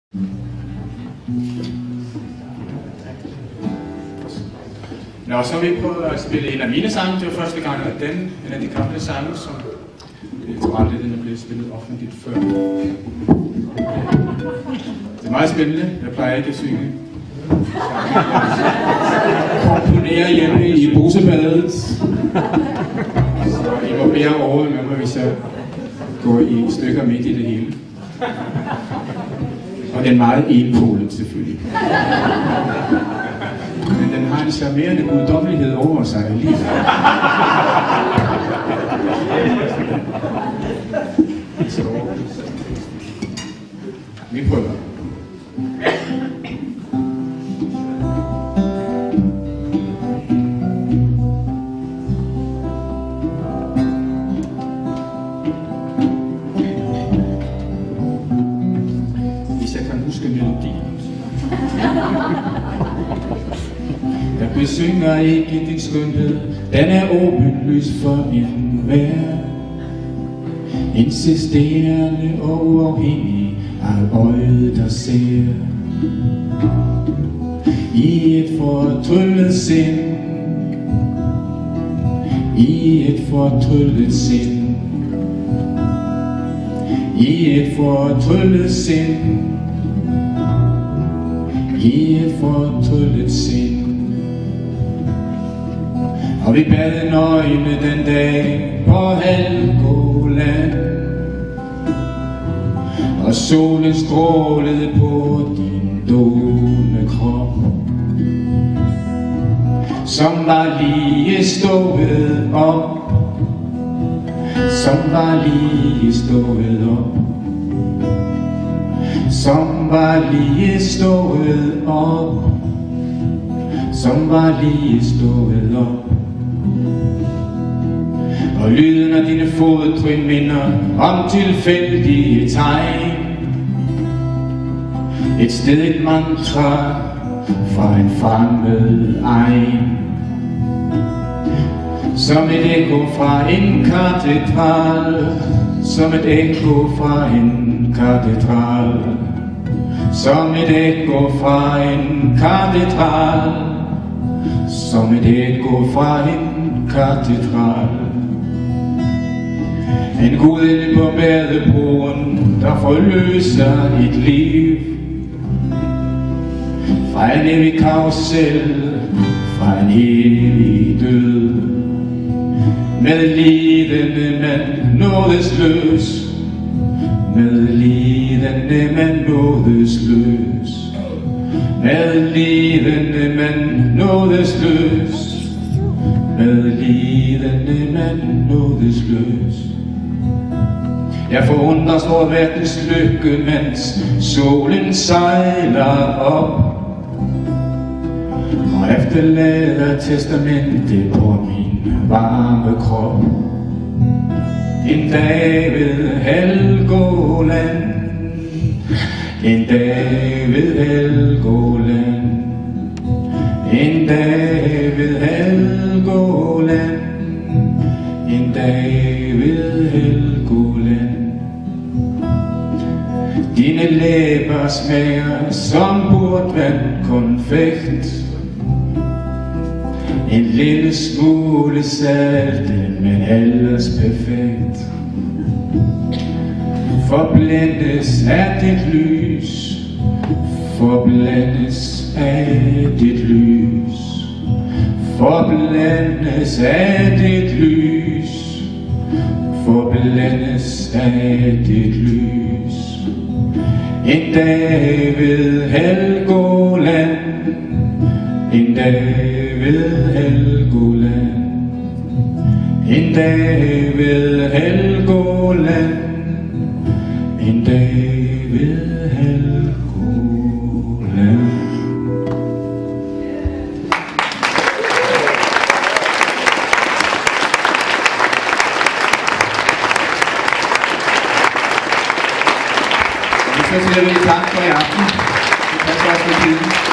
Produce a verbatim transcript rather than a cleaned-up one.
Nå, så er vi på at spille en af mine sange. Det var første gang, at den, en af de gamle sange, som jeg tror aldrig, den er blevet spillet offentligt før. Det er meget spændende. Jeg plejer ikke at synge. Komponere hjemme i brusebadet. Så I må bære over med mig, hvis jeg går i stykker midt i det hele. Og den er meget enpolet selvfølgelig. Men den har en charmerende guddommelighed over sig alligevel. Så vi prøver. Hvis jeg kan huske melodien. Jeg besynger ikke din skønhed, den er åbenlys for enhver. Insisterende og uafhængig af øjet, der ser. I et fortryllet sind, i et fortryllet sind, i et fortryllet sind, i et fortryllet sind. Og vi bad nøgne den dag på Helgoland, og solen strålede på din dåne krop, som var lige stået op, som var lige stået op, som var lige stået op, som var lige stået op. Og lyden af dine fodtrin minder om tilfældige tegn. Et sted, et mantra fra en fremmed egen. Som et ekko fra en katedral, som et ekko fra en katedral, som et ekko fra en katedral, som et ekko fra en katedral. En gudinde på badebroen, der forløser et liv fra en evig karusel, fra en evig død. Med lidende mand nådesløs, med lidende mand nådesløs, med lidende mand nådesløs, med lidende mand nådesløs. Jeg forundres over verdens lykke, mens solen sejler op, og efterlader testamentet på min varme krop. En dag ved Helgoland, en dag ved Helgoland, en dag ved Helgoland, en dag ved Helgoland. Dine læber smager som bordvand konfekt, en lille smule salte, men ellers perfekt. Forblændes af dit lys, forblændes af dit lys, forblændes af dit lys, forblændes af dit lys. En dag ved Helgoland, en dag ved Helgoland, en dag ved Helgoland, en dag ved Helgoland. Så siger vi tak for i aften. Det passer også med tiden.